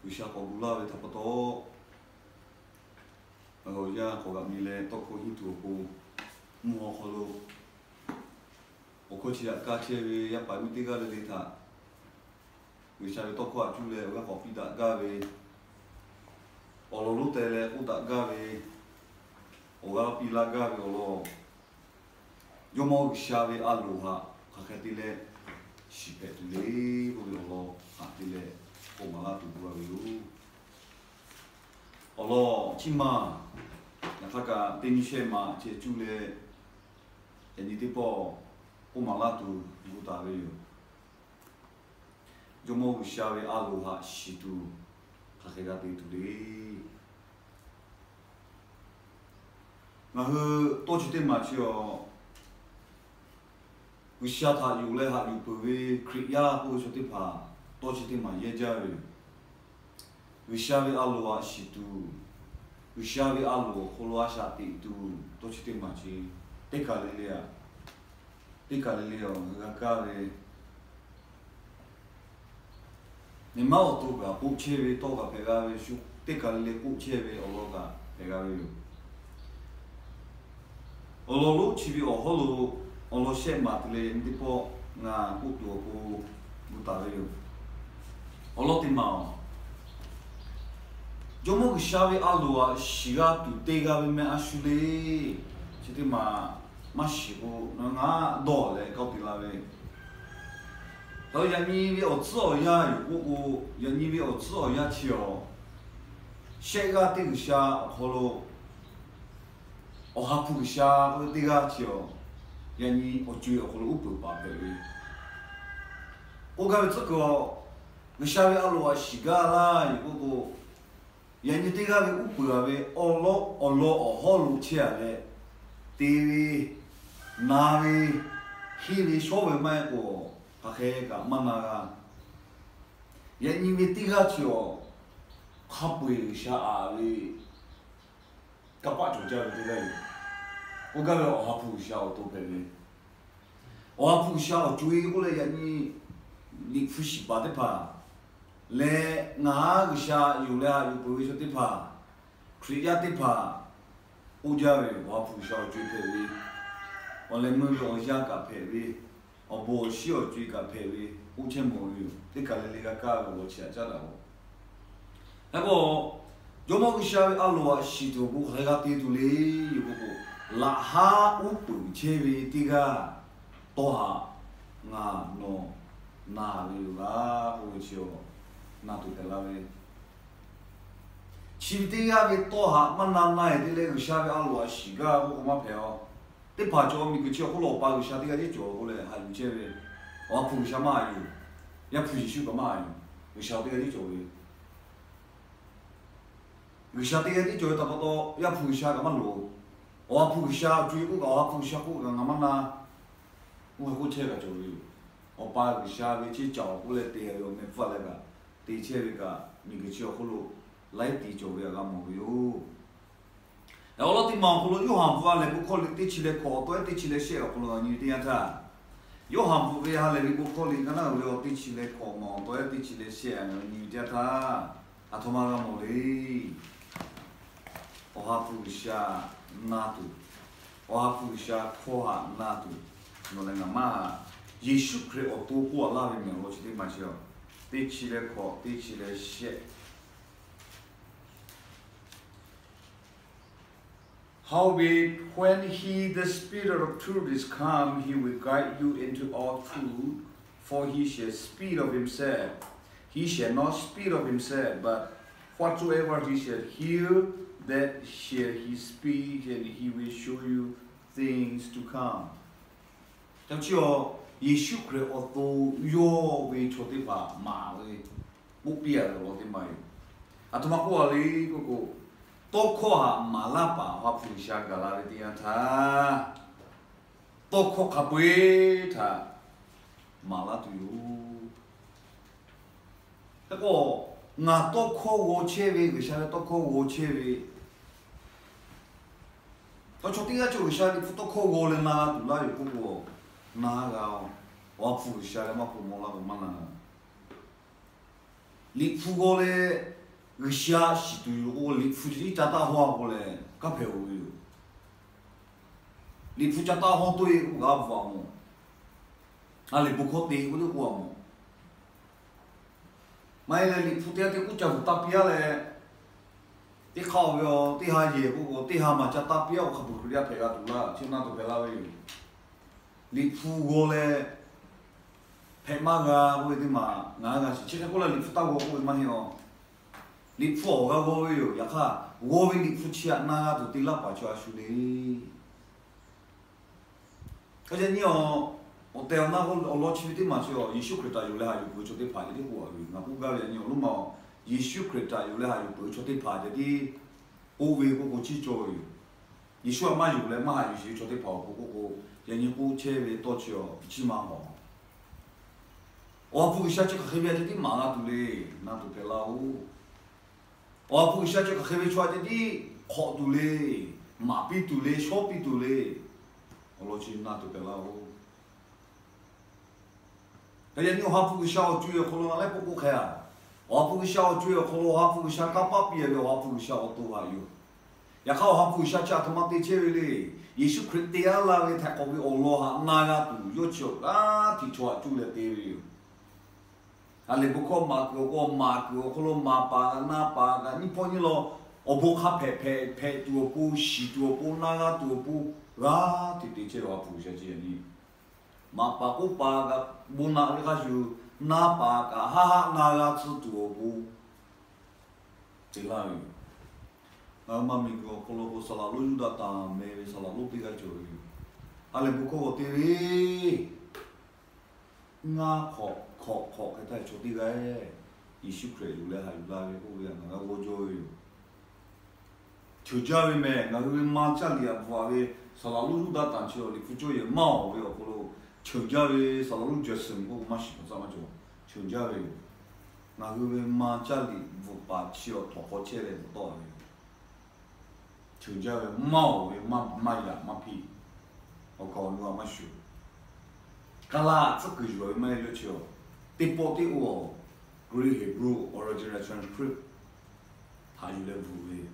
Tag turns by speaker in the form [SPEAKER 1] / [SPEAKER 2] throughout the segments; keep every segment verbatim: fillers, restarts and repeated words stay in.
[SPEAKER 1] usia ko gula we tapato oh ya ko ga mile to ko hitu ko mo ko lo o ko chi ka che we ya pa mi te ga le ta usia to ko a chu le wa ko pi da ga we o lo lu te le u da ga we o ga pi la ga we o lo yo mo usia we aloha ka ka ti le si pe tu le o lo a ti le o ma la tu bua we u o lo chi ma na ka ka te ni she ma che chu le e ni te po o ma la tu bu ta we yo yo mo usia we aloha si tu ka ka ga te tu le na hu to chi te ma chi o usia ta yu le ha yu pu we kriya ko so te pa to chi te ma ye ja we usia we aloha si tu usia we alo holo asha te tu to chi te ma chi te ka le le a te ka le le o ga ka we ni ma o to ga pu che we to ga pe ga we shu te ka le pu che we o lo ga pe ga we o lo lu chi we o holo o lo she ma te le ndi po nga pu tu ko bu ta we o lo ti ma o yo mo shawe alua shiga tu te ga me ashule chiti ma ma shibu na nga do le ka ti la we to ya ni vi o tso ya yu ku ku ya ni vi o tso ya chi o she ga te gu sha holo o ha pu sha ko te ga chi o ya ni o ju o holo u pu pa pe we o ga tso ko me shawe alua shiga la yu ku ku yani te ga we upu ga we olo olo o holu chia le te we na we hi we so we mai ko ka khe ga ma na ga yani me te ga chio kha pu sha a we ka pa chu ja te ga o ga we o ha pu sha o to pe we o ha pu sha o chu i ko le yani ni fu shi ba de pa le nga ga sha yu la yu pu so te pa kriya te pa u ja we wa pu sha ju pe we o le mu yo ja ka pe we o bo shi o ju ka pe we u chen mo yu te ka le le ga ka wo chia ja la ho ha bo yo mo ga sha we a lo shi tu bu ha ga te tu le yu bu la ha u pu che we ti ga to ha nga no na we la u chi o na tu te la we chi te ya we to ha ma na na e le ga sha we a lo shi ga ko ma pe o te pa jo mi ku chi ko lo pa ga sha te ga ji jo ko le ha lu che we wa pu sha ma yu ya pu shi shu ga ma yu ga sha te ga ji jo we ga sha te ga ji jo ta pa to ya pu sha ga ma lo wa pu sha ju ku ga wa pu sha ku ga ma na wo ko che ga jo we o pa ga sha we chi chao ko le te yo me fa le ga te che we ga mi ge chio kholo lai ti jo we ga mo yo e o lo ti ma kholo yo han fa le bu kholi ti chi le ko to ti chi le she ga kholo ni ti ya tha yo han fu we ha le bu kholi na na le ti chi le ko mo to ti chi le she ni ti ya tha a to ma ga mo le o ha fu sha na tu o ha fu sha ko ha na tu no le na ma Yeshu kre o to ko la we me lo chi ti ma chi o te chi le ko te chi le she howbeit when he the spirit of truth is come he will guide you into all truth for he shall speak of himself he shall not speak of himself but whatsoever he shall hear that shall he speak and he will show you things to come chẳng chịu Yeshu kre o to yo we chote pa ma we bu pia lo te mai atuma ko ali ko ko to ko ha ma la pa wa pu sha ga la ti ya tha to ko ka pui tha ma la tu yu ta ko nga to ko wo che we ga sha to ko wo che we to chote ga chu sha ni to ko wo le na tu la yu ko ko na ga wa fu sha le ma pu mo la ma na li fu go le 个下是对我里夫一家大花过来，噶陪我哟。里夫家大花对我噶不放我，啊里不可对我都管我。买了里夫爹爹我叫大边嘞。 底考哟，底下业嗰個，底下嘛只打標，佢唔佢哋陪下讀啦，先拿到陪啦喂。你富個咧，陪嘛個，我哋嘛，硬個是，其實過來你富打個我嘛係你富個個喂哟，呀卡，我喂你富吃那個都底啦把住阿叔嘞。而且你哦，我帶那個我攞去啲嘛是哦，一宿佢帶有咧，還有陪出啲排啲貨去，那不搞咧，你我嘛。 伊修kreta有咧，係背出啲排啲啲 O V 嗰個製作嘅。伊修嘛有咧，嘛係有時出啲跑步嗰個，人哋嗰車位多少，幾萬號。我不下這個黑邊啲啲馬啊，都咧，那都得啦哦。我不下這個黑邊出來啲啲殼都咧，馬皮都咧，小皮都咧，我攞去那都得啦哦。人哋我不下主要可能來不過開啊。 我不晓得，可能我不晓得搞把别的，我不晓得多还有。也靠我不晓得他妈的这个嘞，也是看对啊啦，个他搞个欧罗哈那个都有叫啊，提出来做了对了。啊，你不靠马个个马个，可能马巴个那巴个，你碰见了，我不卡拍拍拍多不，洗多不，那个多不，啊，对对，这我不晓得呢。马巴个巴个，不那个就。 那巴个哈哈那个是多不？这啦哟，那妈咪个可能个沙拉路有得打，没沙拉路比较久哟。阿你不可对嘞，我考考考个太出啲个，一宿可以有咧，係有啦嘅，好嘅，那個我做哟。就家里面，那个妈家里啊，話嘅沙拉路有得打起哦，你不做嘢冇哟，可能。 全家的啥路就生活嘛，喜欢怎么做？全家的，那个嘛家里不把气哦拖好起来不到的。全家的毛的嘛嘛呀嘛皮，我搞你话嘛修。噶啦，这个就买了就，第八第五，Greek Hebrew Original Transcript， 它有来补的。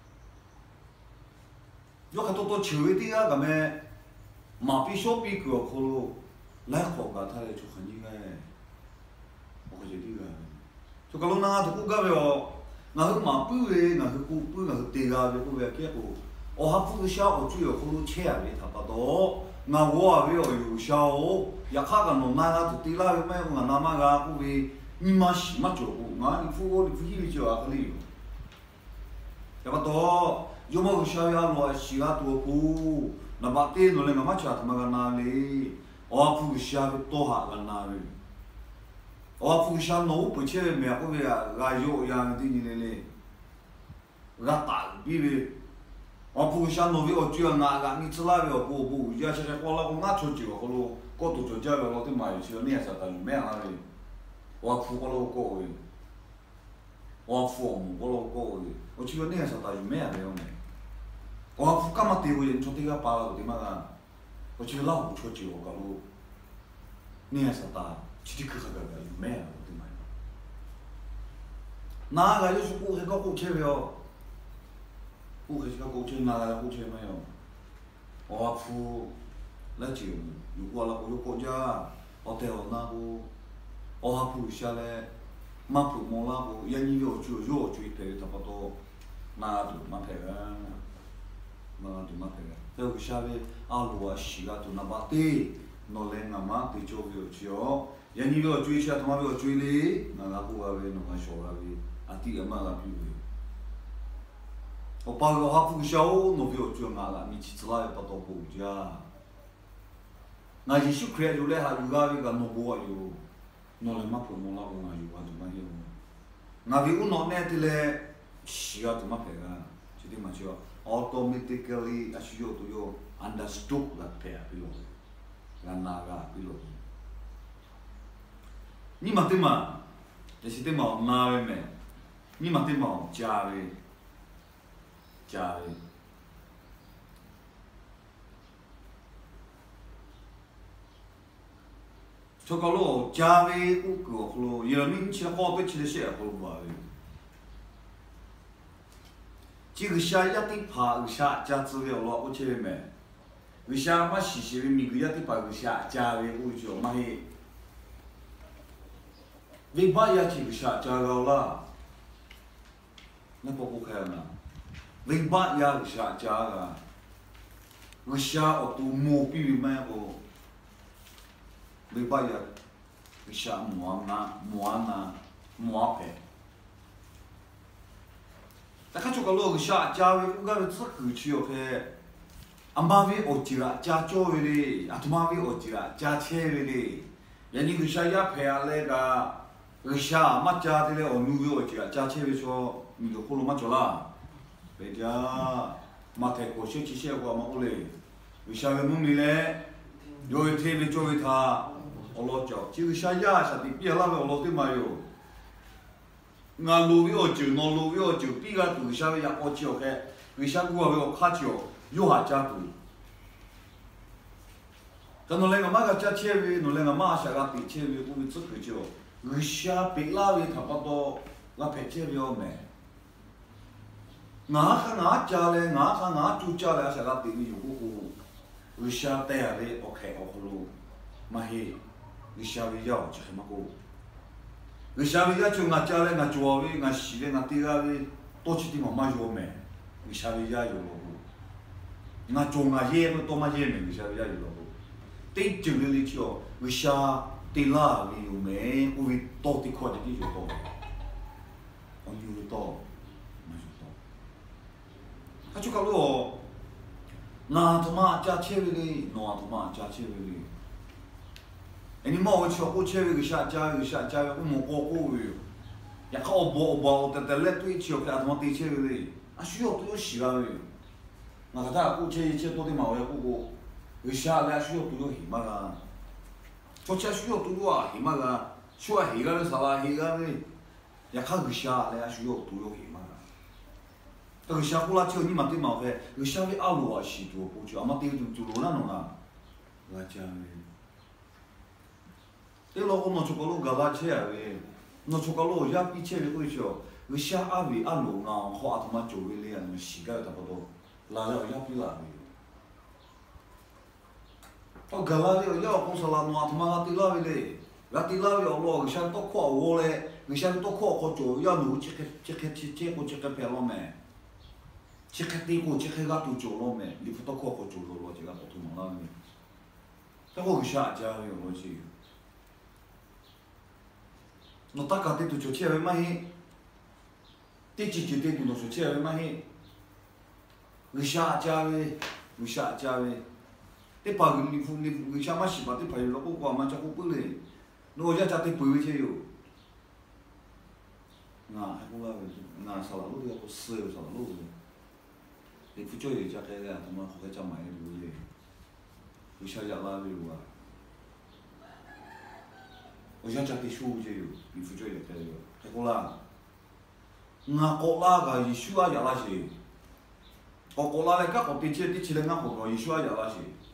[SPEAKER 1] 有很多多球的啊，咁咩？ 马比小比个可能来好个，他来就很应该，我觉得个，就讲侬那都顾个哟，那个马比个，那个顾比那个对个个顾个结果，我还不个小我主要可能车个差不多，那我啊个有小，也看个侬那个都对啦，有咩个那么个顾个，你妈是嘛做顾，那你付我你付伊就啊个哩，差不多，有么个小呀罗是啊多顾。 那把电脑那个嘛吃他妈个哪里？我不下个多下个哪里？我不下弄不起来没个个呀，个有样的你嘞，个大比比，我不下弄个我主要哪个你吃那个不不，要现在我那个俺出去个好咯，我都做家个老的买去，你还是等没那里？我付我老高的，我付我老高的，我去个你还是等没那样的。 我付干嘛对我人出这个包了对嘛个？我去老出去我搞路，你还是打，去的可可个个有咩了对嘛？哪个就是过那个过车了？过那个过车哪个过车没有？我付那就如果那个有国家，我带我那个，我付下来，嘛付么那个，人家要就要就赔差不多，那就嘛赔个。 嘛都嘛赔个，这个下边阿罗啊，西个都那把地，那来俺妈地就不要交，人家要追下，他妈不要追嘞，那个不个喂，那个小个喂，啊地个嘛个比喂，我把个哈不小，那不要追那个，你去吃那也不到不家，那一宿开就来哈，有个那个那不啊有，那来嘛不弄那个那有啊，怎么有？那边我那那的嘞，西个怎么赔个？就这么叫。 automatically asyo to yo understood la pea pilo la naga pilo ni matema ya si tema nave me ni matema jave jave chokalo jave u ko lo yemin chi ko pe chi de she ko ba 这个下一的爬个下加资料了，我前面没。个下嘛细细的米个一的爬个下加的我就嘛嘿。为把呀这个下加高了，那不不看了。为把呀个下加个，个下我都摸比没个。为把呀个下摸那摸那摸拍。但看这个路个下加位，我感觉这个去要开，阿妈位学几啦，加教位嘞，阿他妈位学几啦，加车位嘞，人家个下也拍下来个，个下嘛加的嘞，我努位学几啦，加车位说，你个葫芦嘛做啦，别家，嘛太过小气些个嘛我嘞，个下位弄你嘞，有一天位做为他，我老叫，这个下也下的，别那个我老对嘛哟。俺路要走，那路要走，比个路下面也好走开，为啥我要卡走？有下加多。但侬那个马个加车位，侬那个马下个比车位我们只可走，为啥比那位差不多，我拍车位要慢。俺和俺家嘞，俺和俺住家嘞，下个比有个个，为啥带下来 OK 好路，嘛嘿，为啥位要就很么个？为啥位要就俺家嘞，俺住位，俺洗嘞，俺地下位，多起地方嘛有没？为啥位要有了不？俺住俺爷们多嘛爷们，为啥位要有了不？对就里里叫，为啥对那位有没？我为到底快点就到，我有到，嘛就到。他就讲咯，俺他妈加车位嘞，俺他妈加车位嘞。哎，你莫我吃，我吃一个下，加一个下，加一个我莫过过哟。也靠我包包，但但来对吃，看他妈对吃个嘞，啊需要都要洗了哟。那个他我吃一吃多的嘛，我要过过，有下来需要都要洗嘛啦。做吃需要都要啊洗嘛啦，需要洗个嘞啥啦，洗个嘞，也靠个下来需要都要洗嘛啦。这个下过来吃，你嘛对嘛费，有下面阿罗啊洗多不吃，阿妈对就就罗那弄啊，我讲嘞。这老公弄出个路搞大车喂，弄出个路也比车位贵些，个下阿位阿路啊，花他妈九位嘞，那么膝盖差不多，拉了也比拉位。我搞拉位，要公司拉弄他妈对拉位嘞，那对拉位我老个下多夸我嘞，个下多夸我做，要弄这个这个这这个这个别了没？这个这个这个都做了没？你不多夸我做了了，这个不同了没？但我个下家位我去。侬大家对都做车位嘛嘿，对自己对都做车位嘛嘿，为啥家位？为啥家位？对把个你你为啥嘛是把对朋友老公讲嘛叫我不嘞？侬家家对不会去哟？啊，还我那啊，啥路的我死有啥路的？你不叫人家开个，他妈好家买路的，为啥家拉路啊？我想讲对书就有，你不觉得这个？结果啦，俺国那个艺术啊，也那些，我国那嘞，个我对这对这嘞，俺国个艺术啊，也那些。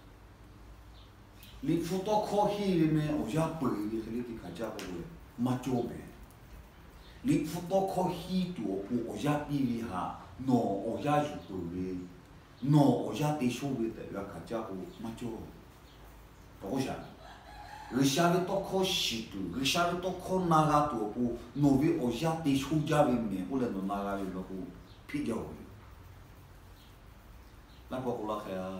[SPEAKER 1] 你辅导考试里面，我想背的，这里的看家伙嘞，没教呗。你辅导考试多不？我想比一下，喏，我想就背的，喏，我想对书的这个看家伙没教，我想。个下面到考西多，个下面到考哪个多不？那边我下对出家里面，我来弄哪个里头不？批掉的。那不过拉开啊，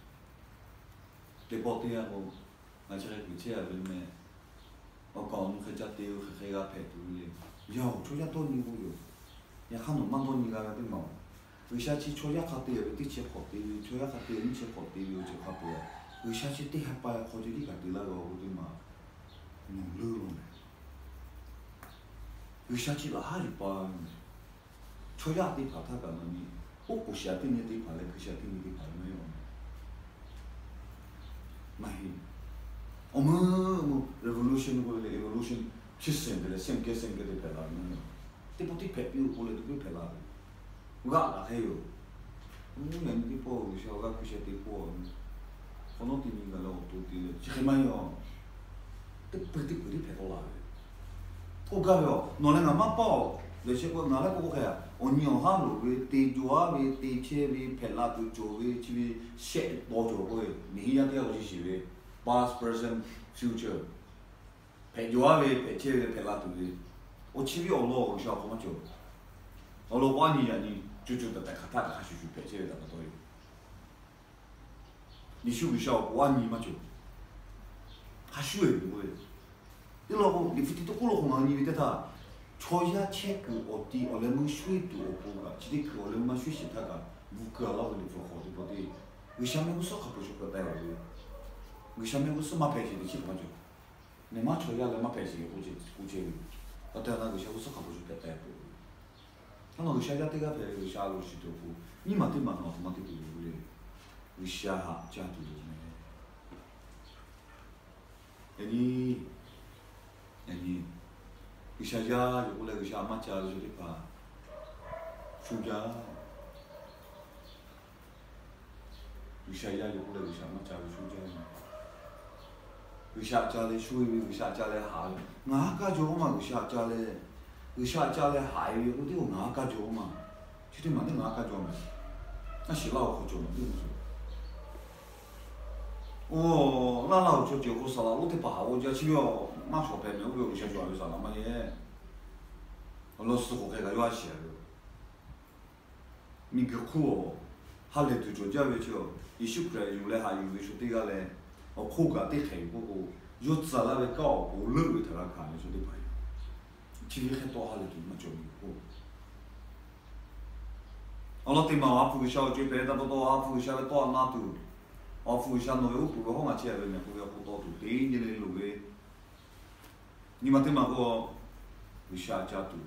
[SPEAKER 1] 对不对啊？我，俺这个国家里面，我讲你去家对，去去个排队的，哟，出家多年不哟？也看侬蛮多年个对嘛？为啥去出家卡对？对去跑对，出家卡对，你去跑对，就卡对。为啥去对下摆考虑你家对那个我对嘛？弄漏了没？为啥去拉哈里摆呢？出家对跑他干嘛呢？我不晓得你对跑嘞，不晓得你对跑没有？没。我们我 revolution 过来 revolution 七十的嘞，升级升级的排啦没有？对不对？排标过来都不排啦。我讲哪还有？我们人对跑，为啥我讲不晓得跑呢？我弄点那个老多的，这还蛮哟，这不得不得拍到哪里？我讲哟，拿来俺妈包，那些个拿来给我看， 我娘哈路个地主啊个地车个配拉都做个，这个写多做个，你呀对我就是个 past present future， 配主啊个配车个配拉都个，我去个我老我小好嘛就，我老把你呀你就就得带他他还是去配车个那个多有，你修个小我你嘛就，还修个我，你老公你不得都过了红啊你得他。초야 체크 어디 얼른 쉐도 오고가 지디 그 얼른만 쉐시다가 무그라고 그리고 거기 어디 의샤면 무서 갖고 싶어 다요 의샤면 무서 마페지 지 맞죠 내가 초야 내 마페지 고지 고지 어때나 의샤 무서 갖고 싶다 다요 하나 의샤야 때가 배 의샤로 시도 고 니한테 만 어떻게 그래 의샤 자도 네 아니 아니 의사자 요걸래 의사 맞자 저리 봐 주자 의사자 요걸래 의사 맞자 주자 의사자래 수입이 의사자래 하 나가 좋으마 의사자래 의사자래 하이 어디 나가 좋으마 지금 만데 나가 좋으마 나 싫어 고 좋으마 무슨 어 나나 저 저 고사라 어디 봐我就去要马上白面我有些主要有啥那么的俄罗斯货开个有些了你个苦哈来就做这个就一宿来用来还有的说这个嘞我苦个得开过过有自然的高过冷的他那看的说的朋友其实很多哈来就没叫你过我老对嘛我不会晓得别的不多我不会晓得多哪多我不会晓得我不会好嘛钱的呢不会好多多对你的路的你嘛对嘛个为啥家多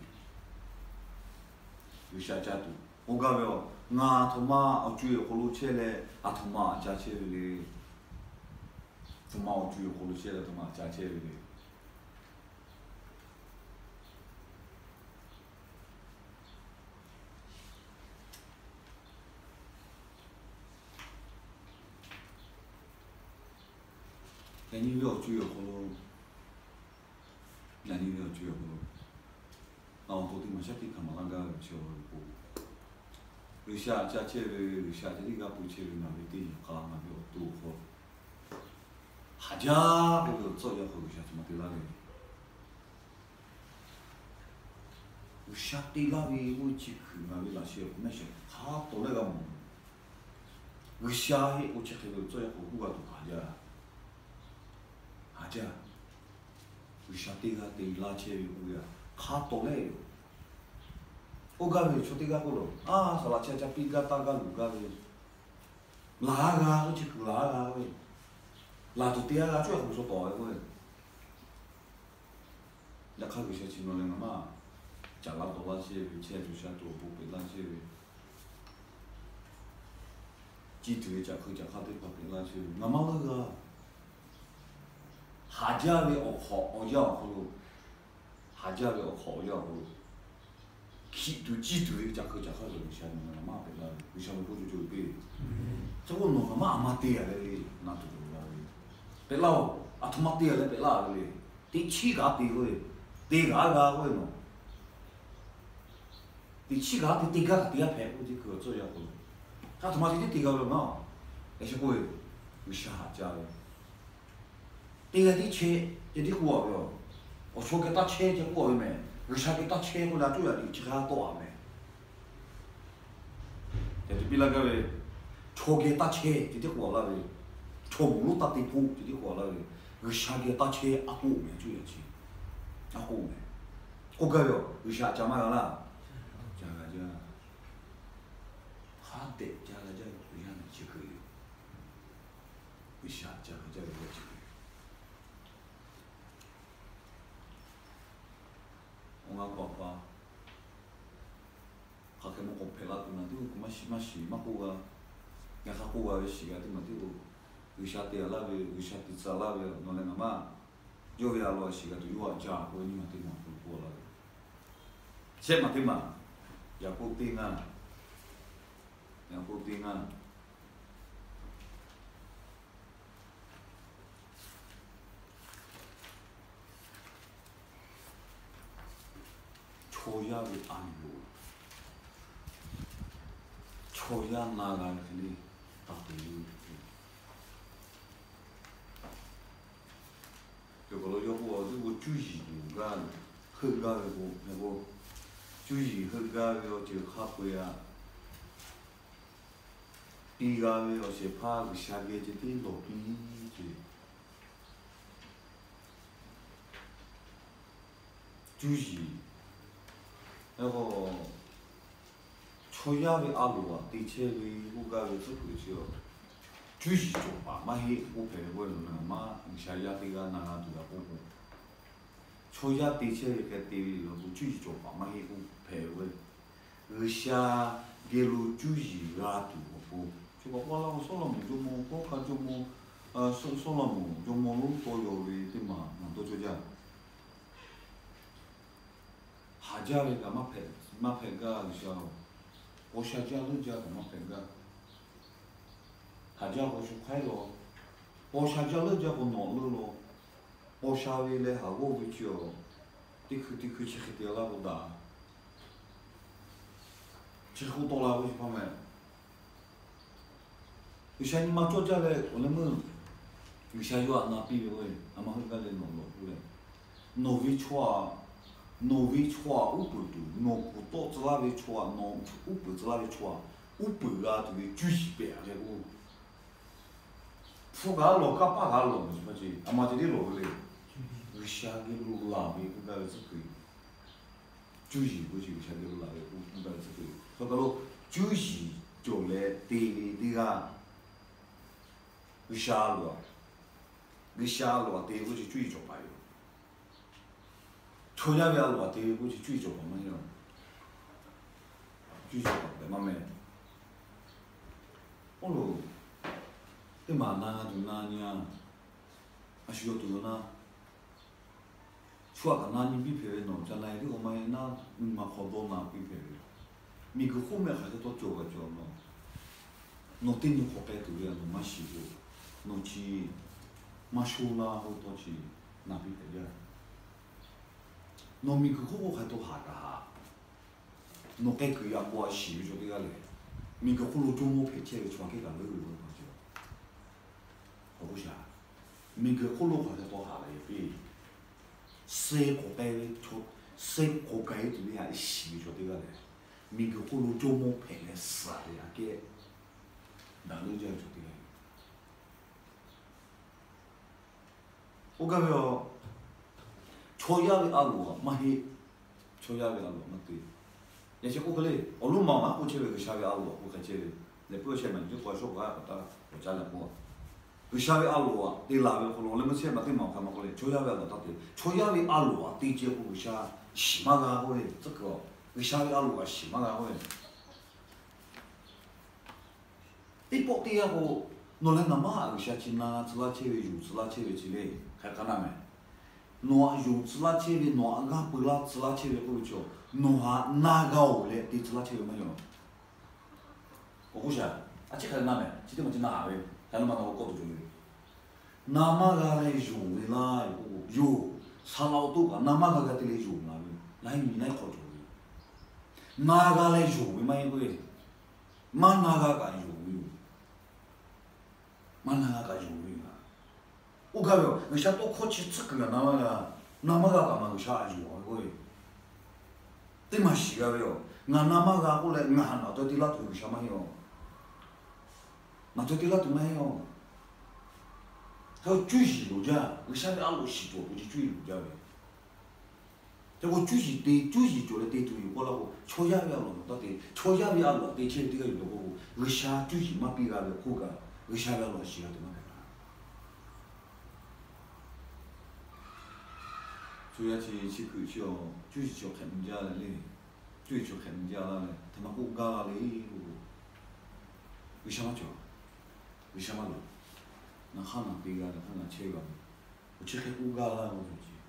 [SPEAKER 1] 为啥家多我讲了俺他妈我主要葫芦切嘞啊他妈加切嘞他妈我主要葫芦切嘞他妈加切嘞那你不要主要葫芦那你不要主要葫芦那我昨天嘛下地看嘛那个小葫芦下加切嘞下这里个不切嘞那里地干嘛要多好哈家这个做要好下怎么对那里我下地那里我去去那里那些那些他到那个么我下去我去那个做要好我都哈家哈家我下地个地那切我呀他到那个我讲的说这个不咯，啊，说啦，吃吃比个大个路个的，拉个我去去拉个喂，拉到底下最好说大个喂，那看个些情况那嘛，讲拉多那些，吃就吃多不被那些，鸡腿吃可吃看对不被那些，那么那个，下家的我好我要好咯，下家的我好要好咯。鸡腿鸡腿讲可讲好了，像那个马别了，为啥么不就就别？这我弄个马马爹来嘞，那就就那嘞。别老啊他妈爹来别拉嘞，第七个爹个，第个个个喏，第七个第第个爹拍我就可做呀个，他他妈的第个了嘛，那些个，为啥家嘞？第个第七，这第过个，我说给他切就过没？为啥给他切过来主要的其他多没？这就比那个喂，错给他切就得过了喂，错不打地铺就得过了喂，为啥给他切啊过没主要切，啊过没？我讲哟，为啥讲嘛个啦？讲个讲，他得讲个讲，为啥能去可以？为啥讲个讲个去？我爸爸，他给我拍了个那丢，我们西嘛西嘛过啊，人家过啊西个丢嘛丢，为啥丢了喂？为啥丢糟了喂？那那个嘛，有为啊罗西个丢有啊家，我你嘛丢嘛过了，谁嘛丢嘛，也不丢啊，也不丢啊。초야의 안보 抽象那个肯定打对了。这个了要不这个主席就干，很干那个那个主席很干那个就卡贵啊。第二个要是怕个下个就得落地去。主席，那个抽象的阿路啊，的确个我感觉是不错。主席做吧，嘛嘿，我陪我那嘛，下下这个那个都要补补。抽象的确个对那个主席做吧，嘛嘿，我陪我。而下给路主席拉都补。就讲我那个说了么就么，我看就么，呃说说了么就么路多有的对嘛，那都就这样。下家的干嘛陪，嘛陪个就是，我下家人家干嘛陪个，下家我是快乐，我下家人家我恼怒咯，我下回来下我回去哦，得去得去去去掉那不大，去好多了我去旁边。有些你妈做家嘞，我那么，有些有啊那比如喂，俺们很干的弄弄出来，弄回错，弄回错五百多，弄不到子那回错，弄五百子那回错，五百啊这个九十八这个，富家老家八家老是不是？俺妈这里老嘞，有些个路那边不干是可以，九十过去有些个路那边不不干是可以，所以讲咯，九十就来对对个。个下路啊，个下路啊，对过去最早排哟。抽象的路啊，对过去最早排么样？最早排嘛咩？哦喽，你嘛那就那呢，还需要多呢。说个那你比别人孬，将来的我们那嘛好多那比别人，米个后面还是多教个教孬，孬对你好该多呀，孬嘛习惯。侬去马修啦，好多去那边的呀。侬米个好还多下个下，侬该个呀我习就这个嘞。米个葫芦中我陪起来穿给个溜溜那就，好不下。米个葫芦还是多下来一边，谁个该出，谁个该做的呀习就这个嘞。米个葫芦中我陪来死的呀给，那侬就做这个。我感觉，抽象的阿路嘛嘿，抽象的阿路嘛对。也是我个嘞，我路忙嘛，我去那个下边阿路，我看去，那不前面就过说过啊，不打，我家那过。个下边阿路啊，对那边胡弄，那么前面对忙看嘛过嘞，抽象的阿路到底，抽象的阿路啊，对接胡下，西马个过嘞，这个，个下边阿路啊，西马个过嘞。一包的呀个，侬来那么个下去那，自拉车位有，自拉车位去嘞。还看到没？侬用自拉车位，侬俺不拉自拉车位过去，侬还哪个下来对自拉车位没有？我估计啊，啊这看哪没？这点么就哪位？还能把那个搞到中间？那么个来用的啦，有有，差老多个，那么个个得来用啦，来米来搞中间。哪个来用的没有个？嘛哪个个用的？嘛哪个个用的？我感觉，我想多考起这个那么个，那么个干嘛个啥子哇个？对嘛是个哟，俺那么个过来，俺那到底拉头个啥么哟？那到底拉头没有？还有主席路家，我想的阿路西做，我就主席路家呗。这个主席对主席做的对头有我那个，吵架不要弄到底，吵架不要弄，对起这个有那个，我想主席嘛比个好个，我想不要弄西个对嘛？主要去去看去哦，就是去看人家的嘞，就是去看人家那嘞，他妈国家那嘞，为什么叫？为什么了？那汉那边个，汉那车个，我去看国家那我就去。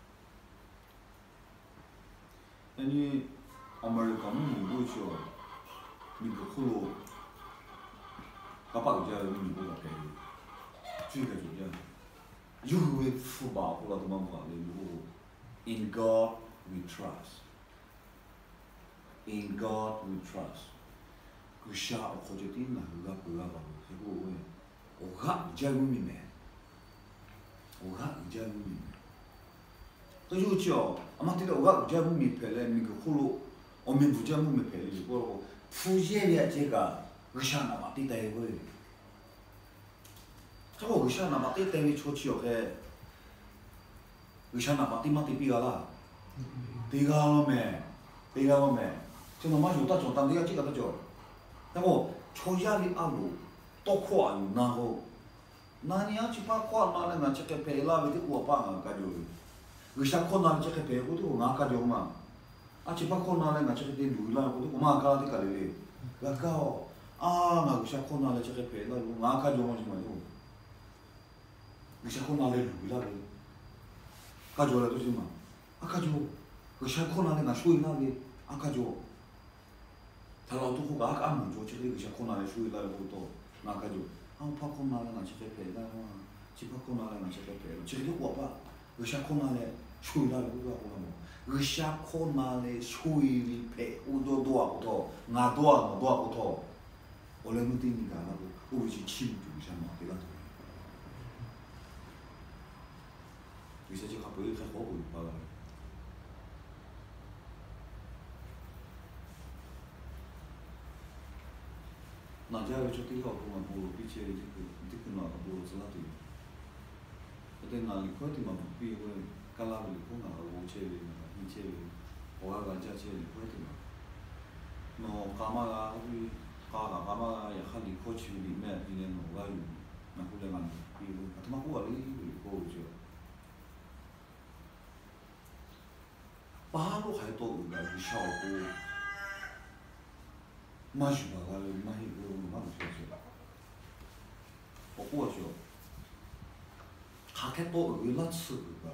[SPEAKER 1] 那你阿妹儿讲你美国去哦，美国葫芦，他把个家美国个拍的，最个就这样，有为富吧，后来他妈话的有。In God we trust. In God we trust. 个下或者点哪个不个吧，这个我我看你家不明白，我看你家不明白。都有叫，阿妈听到我看你家不明白嘞，那个葫芦，我们不家不明白嘞，就我福建的这个个下那嘛地单位，这个个下那嘛地单位出去哦嘿，个下那嘛地嘛地比个啦，地个了没？地个了没？就那嘛有大种，当地要这个大种。那么，抽下的阿路，多宽然后，那你要去把宽那那这个培拉为的过帮啊，感觉，有些宽那这个培我都我哪感觉嘛，啊去把宽那那这个的路啦，我都我哪搞的搞的嘞，那搞啊那有些宽那这个培拉路哪感觉嘛什么路，有些宽那的路啦的，感觉了都是嘛，啊感觉，有些宽那那水那的，啊感觉。他老多个阿阿姆做这个有些困难的属于来好多，那个就啊怕困难的那这个赔的嘛，只怕困难的那这个赔了，这个我吧，有些困难的属于来好多好多，有些困难的属于赔好多多好多，那多啊多好多，我来没听你讲那个，我去庆祝一下嘛，对吧？有些就还不会太好过吧了。那家有出地好多嘛，菠萝比起这个这个那个菠萝子那对，但那里块的嘛不比我干拉里块那个我切的那个你切的，我那个家切里块的嘛，那干嘛啦？we 干啦干嘛啦？也看里块区里面里面那个有，那后来嘛比我他妈我里里块就，八路还多个个小锅。马修吧，我马修我马不晓得，我过去，他看到有那吃个，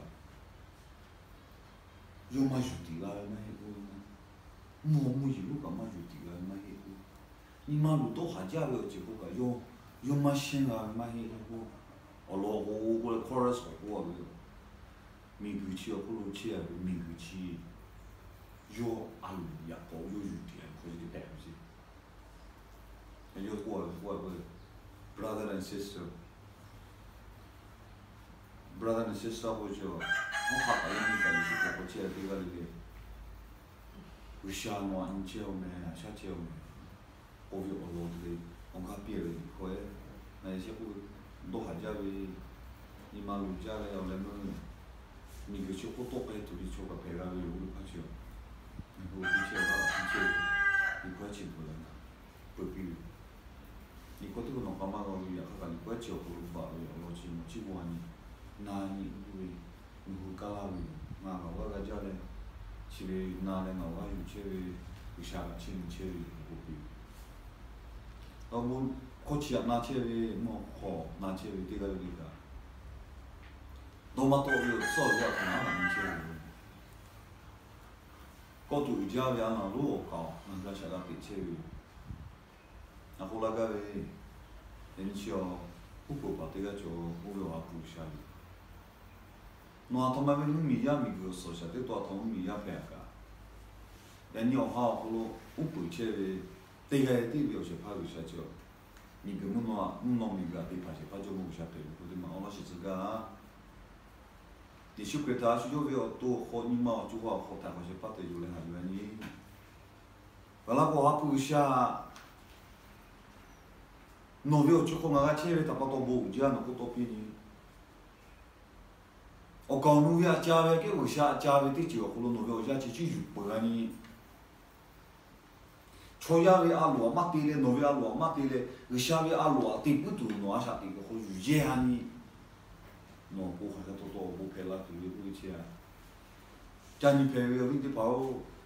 [SPEAKER 1] 有马修的啦，马修个，莫莫有个马修的啦，马修个，你马路都还加了几个个，有有马线啊，马修个，哦罗我我来考点啥个个，米谷气啊，不如气啊，米谷气，有阿鲁呀，搞有雨天，或者就带不起。And you what what what brother and sister brother and sister 或者我怕他们在一起过节这个里有下嘛你叫没下叫没我有我我这里我看别人会那些不都还加为你马路加的要人们你个就不多给土地就个赔了有五块钱然后一千块一千一块钱不能不比你过这个农干嘛个呀？他讲你过交不如发了呀，我去我去过你，那你因为你会干啦喂，那个我个家嘞，去嘞那嘞我有去嘞，有啥个去去嘞不比。那我过去那去嘞么好，那去嘞这个这个，多么多有少要看哪能去嘞。过度家里那路高，那个啥个别去嘞。那后来个嘞，人家不过把这个叫不要话不下去。那他们那米呀米个说下得多，他们米呀白个。人家好后头不过去嘞，这个这个是怕有下叫，米个么那么那米个对怕是怕就没下对，或者嘛我那是这个。你去给他去就要多好，你嘛就话好谈，或是怕对就来还原因。完了过话不下。侬不要去看那个车里他把多无价，侬可多便宜。我讲侬呀，家里给我下家里的就葫芦侬不要下去去日本呢。初家里阿罗马地嘞，侬要罗马地嘞，个下里阿罗地不多，侬阿下地个好预见下呢。侬不好像多多不赔了，对不对去啊？家里赔了你得跑，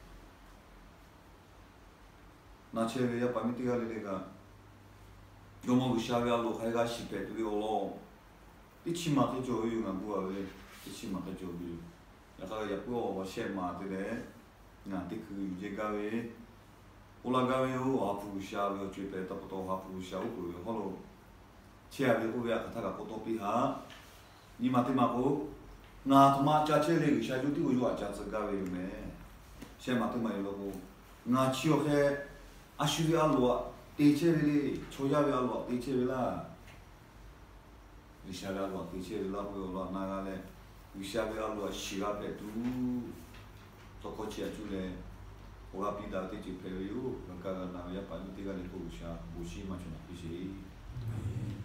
[SPEAKER 1] 那车里要把你这个那个。有么个下边路还个西北都有咯，你起码得就有那个嘞，你起码得就有，然后也不我先嘛的嘞，那得去这个嘞，我那个有话不下个绝对得不到话不下个好咯，车里不要他个不多比哈，你嘛得嘛个，那他妈加车里个下就得有话加这个嘞没，先嘛得嘛有那个，那只要是阿修里阿路。 တေချေလေချိုရပြလောတေချေလားဒီရှာရလောတေချေလောဘောလောနာကလည်းဒီရှာပြလောရှိရပဲတူတော့ကိုချီအကျူလေဟိုကပိတာတေချေဖေယူကကနာရပါလူတေကလည်းကိုရှာဘူရှိမှချင်ပါရှိ